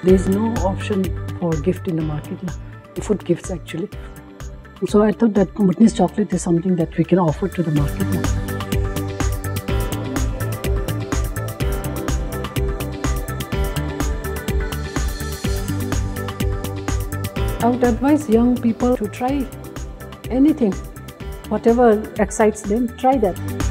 There's no option for gift in the market, food gifts actually. So I thought that Bhutanese chocolate is something that we can offer to the market now. I would advise young people to try anything, whatever excites them, try that.